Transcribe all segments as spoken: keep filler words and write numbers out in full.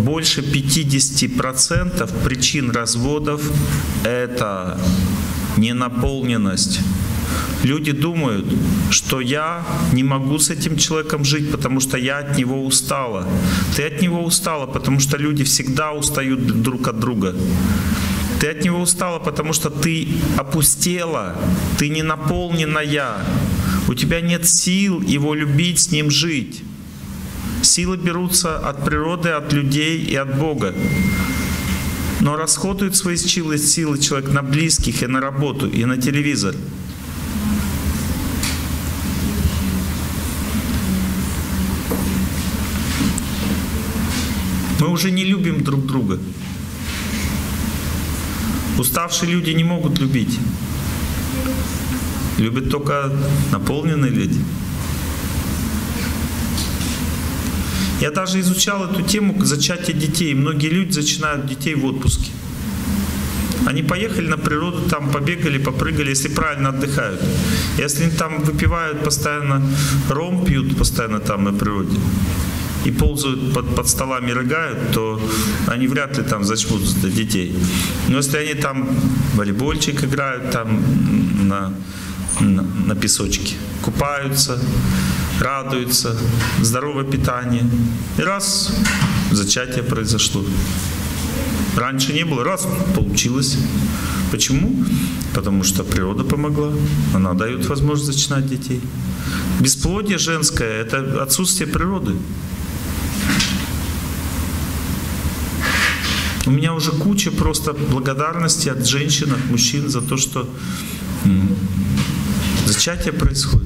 больше пятидесяти процентов причин разводов — это ненаполненность. Люди думают, что я не могу с этим человеком жить, потому что я от него устала. Ты от него устала, потому что люди всегда устают друг от друга. Ты от него устала, потому что ты опустела, ты не наполненная. У тебя нет сил его любить, с ним жить. Силы берутся от природы, от людей и от Бога. Но расходует свои силы, силы человек на близких и на работу, и на телевизор. Мы уже не любим друг друга. Уставшие люди не могут любить. Любят только наполненные люди. Я даже изучал эту тему зачатия детей. Многие люди зачинают детей в отпуске. Они поехали на природу, там побегали, попрыгали, если правильно отдыхают. Если они там выпивают постоянно, ром пьют постоянно там на природе и ползают под, под столами, рыгают, то они вряд ли там зачмут детей. Но если они там волейбольчик играют, там на, на, на песочке, купаются, радуются, здоровое питание, и раз зачатие произошло. Раньше не было, раз получилось. Почему? Потому что природа помогла. Она дает возможность зачинать детей. Бесплодие женское — это отсутствие природы. У меня уже куча просто благодарности от женщин, от мужчин за то, что зачатие происходит.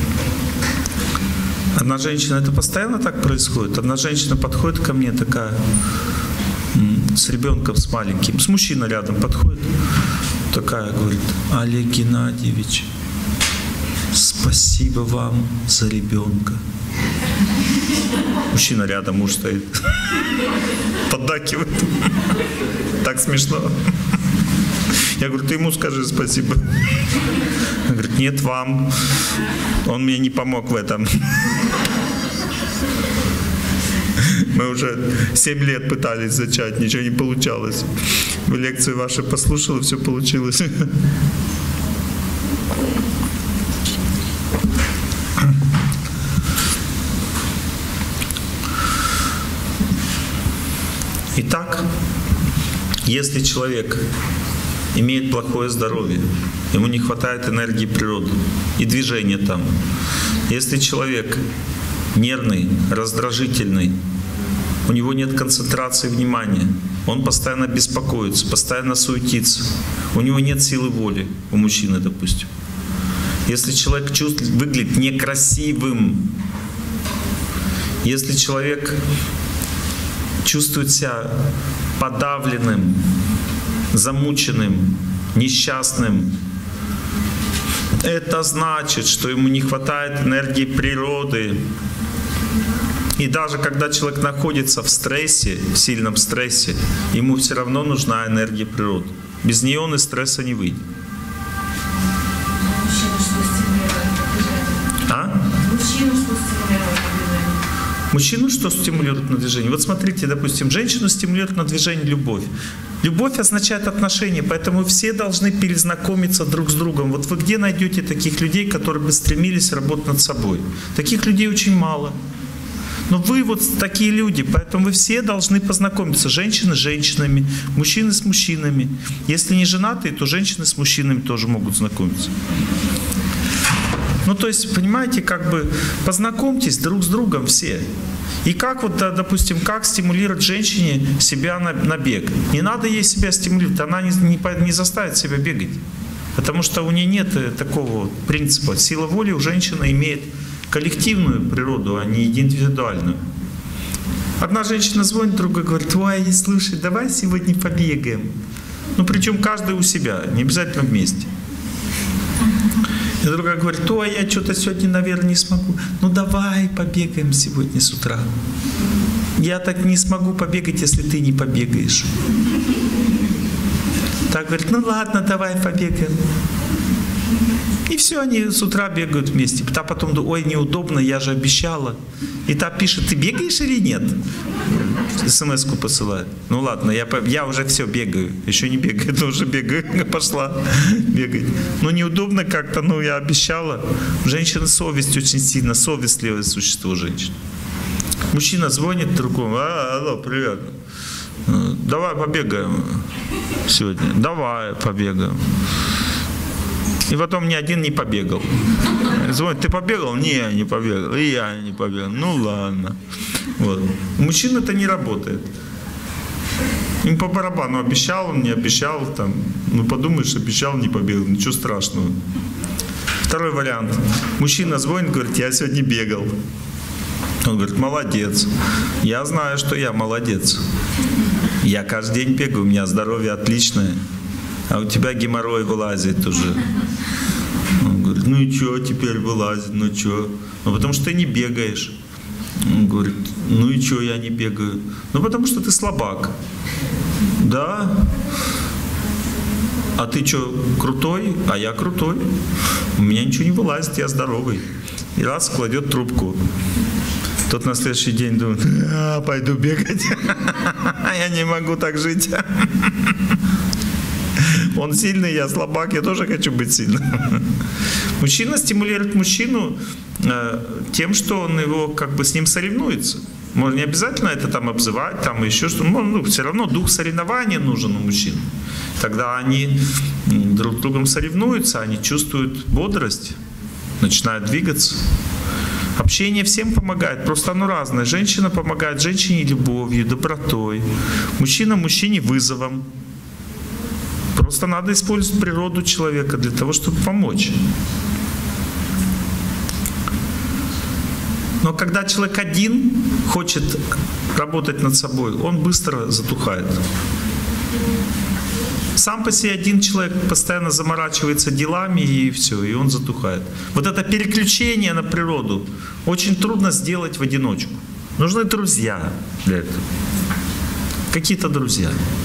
Одна женщина, это постоянно так происходит. Одна женщина подходит ко мне такая, с ребенком, с маленьким, с мужчиной рядом подходит, такая говорит: Олег Геннадьевич, спасибо вам за ребенка. Мужчина рядом, муж стоит, поддакивает. Так смешно. Я говорю: ты ему скажи спасибо. Он говорит: нет, вам. Он мне не помог в этом. Мы уже семь лет пытались зачать, ничего не получалось. Вы лекции ваши послушала, все получилось. Итак, если человек имеет плохое здоровье, ему не хватает энергии природы и движения там. Если человек нервный, раздражительный, у него нет концентрации внимания, он постоянно беспокоится, постоянно суетится, у него нет силы воли, у мужчины, допустим. Если человек чувствует, выглядит некрасивым, если человек чувствует себя подавленным, замученным, несчастным, это значит, что ему не хватает энергии природы. И даже когда человек находится в стрессе, в сильном стрессе, ему все равно нужна энергия природы. Без нее он из стресса не выйдет. А? Мужчину что стимулирует на движение? Вот смотрите, допустим, женщину стимулирует на движение любовь. Любовь означает отношения, поэтому все должны перезнакомиться друг с другом. Вот вы где найдете таких людей, которые бы стремились работать над собой? Таких людей очень мало. Но вы вот такие люди, поэтому вы все должны познакомиться. Женщины с женщинами, мужчины с мужчинами. Если не женатые, то женщины с мужчинами тоже могут знакомиться. Ну, то есть, понимаете, как бы познакомьтесь друг с другом все. И как вот, допустим, как стимулировать женщине себя на, на бег? Не надо ей себя стимулировать, она не, не, не заставит себя бегать. Потому что у нее нет такого принципа. Сила воли у женщины имеет коллективную природу, а не индивидуальную. Одна женщина звонит, другая говорит: ой, слушай, давай сегодня побегаем. Ну, причем каждый у себя, не обязательно вместе. И другая говорит: ой, я что-то сегодня, наверное, не смогу. Ну, давай побегаем сегодня с утра. Я так не смогу побегать, если ты не побегаешь. Так говорит: ну ладно, давай побегаем. И все, они с утра бегают вместе. Та потом думает: ой, неудобно, я же обещала. И та пишет: ты бегаешь или нет? смс-ку посылает. Ну ладно, я, я уже все бегаю. Еще не бегаю, но уже бегаю. Пошла бегать. Ну неудобно как-то, ну я обещала. Женщина совесть очень сильно, совестливое существо женщин. Мужчина звонит другому. А, алло, привет. Давай побегаем сегодня. Давай побегаем. И потом ни один не побегал. Звонит, ты побегал? Не, не побегал. И я не побегал. Ну ладно. Вот. У мужчин это не работает. Им по барабану, обещал он, не обещал. Там, ну подумаешь, обещал, не побегал. Ничего страшного. Второй вариант. Мужчина звонит, говорит, я сегодня бегал. Он говорит, молодец. Я знаю, что я молодец. Я каждый день бегаю, у меня здоровье отличное. А у тебя геморрой вылазит уже. Он говорит, ну и что теперь вылазит, ну что? Ну потому что ты не бегаешь. Он говорит, ну и что я не бегаю? Ну потому что ты слабак. Да? А ты что, крутой? А я крутой. У меня ничего не вылазит, я здоровый. И раз кладет трубку. Тот на следующий день думает, а, пойду бегать. Я не могу так жить. Он сильный, я слабак, я тоже хочу быть сильным. Мужчина стимулирует мужчину э, тем, что он его как бы с ним соревнуется. Может, не обязательно это там обзывать, там еще что-то. Ну, все равно дух соревнования нужен у мужчин. Тогда они друг с другом соревнуются, они чувствуют бодрость, начинают двигаться. Общение всем помогает, просто оно разное. Женщина помогает женщине любовью, добротой. Мужчина мужчине вызовом. Просто надо использовать природу человека для того, чтобы помочь. Но когда человек один хочет работать над собой, он быстро затухает. Сам по себе один человек постоянно заморачивается делами и все, и он затухает. Вот это переключение на природу очень трудно сделать в одиночку. Нужны друзья для этого. Какие-то друзья.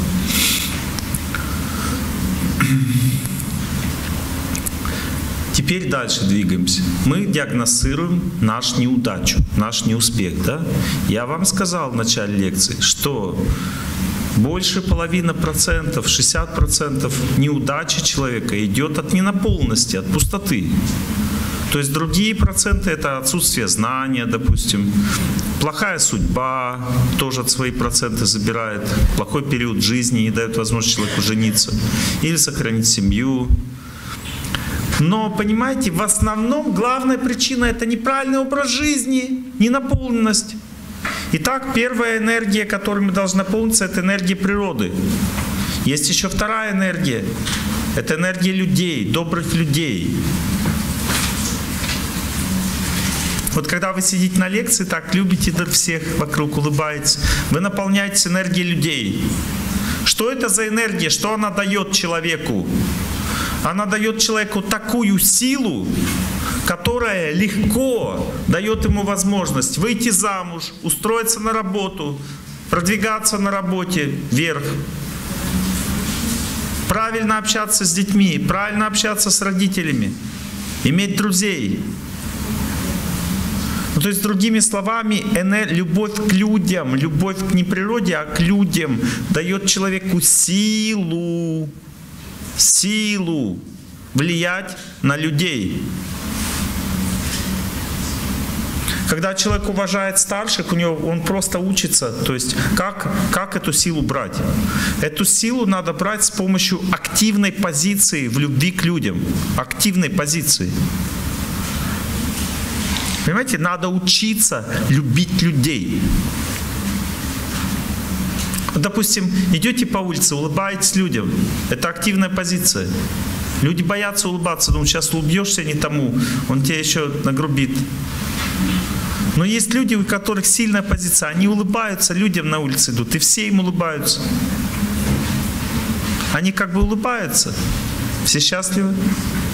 Теперь дальше двигаемся. Мы диагностируем нашу неудачу, наш неуспех. Да? Я вам сказал в начале лекции, что больше половины процентов, шестьдесят процентов неудачи человека идет от ненаполненности, от пустоты. То есть другие проценты — это отсутствие знания, допустим, плохая судьба тоже свои проценты забирает, плохой период жизни не дает возможности человеку жениться или сохранить семью. Но, понимаете, в основном главная причина — это неправильный образ жизни, ненаполненность. Итак, первая энергия, которой мы должны наполниться, это энергия природы. Есть еще вторая энергия. Это энергия людей, добрых людей. Вот когда вы сидите на лекции, так любите всех вокруг, улыбаетесь, вы наполняетесь энергией людей. Что это за энергия? Что она дает человеку? Она дает человеку такую силу, которая легко дает ему возможность выйти замуж, устроиться на работу, продвигаться на работе вверх, правильно общаться с детьми, правильно общаться с родителями, иметь друзей. Ну, то есть, другими словами, любовь к людям, любовь не к природе, а к людям дает человеку силу, силу влиять на людей. Когда человек уважает старших, у него он просто учится, то есть как, как эту силу брать. Эту силу надо брать с помощью активной позиции в любви к людям, активной позиции. Понимаете, надо учиться любить людей. Допустим, идете по улице, улыбаетесь людям. Это активная позиция. Люди боятся улыбаться, думают, сейчас улыбнешься не тому, он тебя еще нагрубит. Но есть люди, у которых сильная позиция, они улыбаются, людям на улице идут, и все им улыбаются. Они как бы улыбаются, все счастливы.